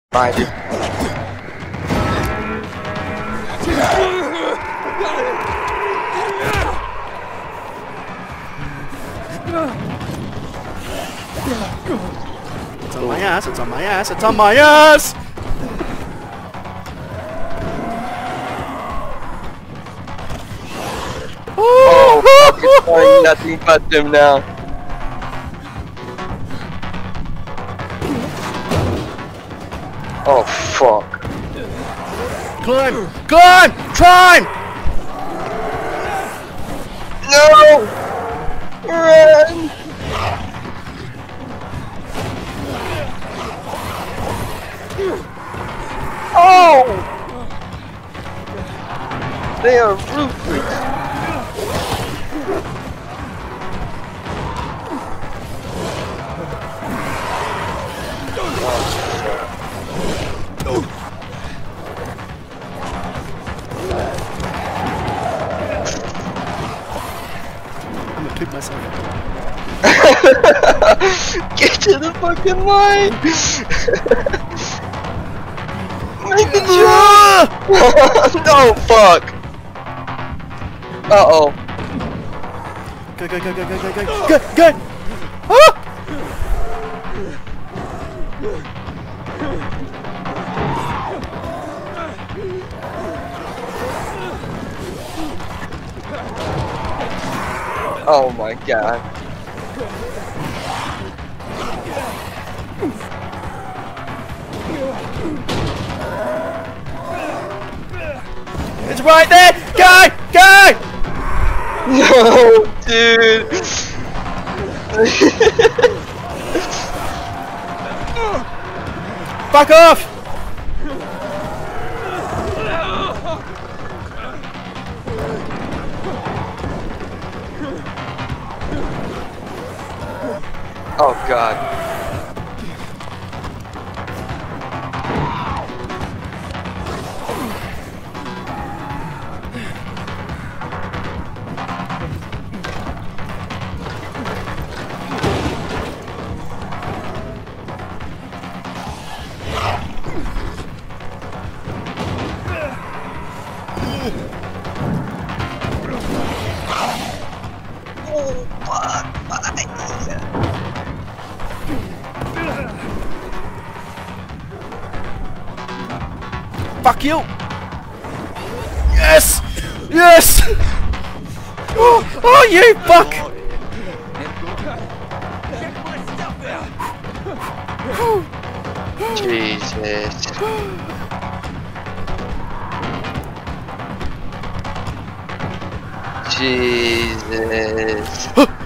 Behind you. It's on my ass, it's on my ass, it's on my ass! Oh, fuck, it's doing nothing but them now. Oh, fuck. Climb! Climb! Climb! No! Run! Oh! They are ruthless. I'm gonna pick myself up. Get to the fucking line! Make the jump! No, fuck! Uh-oh. Go, go, go, go, go, go, go, go, go! Ah! Oh my god. It's right there! Go! Go! No, dude! Fuck off! Oh god. Oh, fuck. Fuck you! Yes! Yes! Oh, oh you fuck! Jesus. Jesus.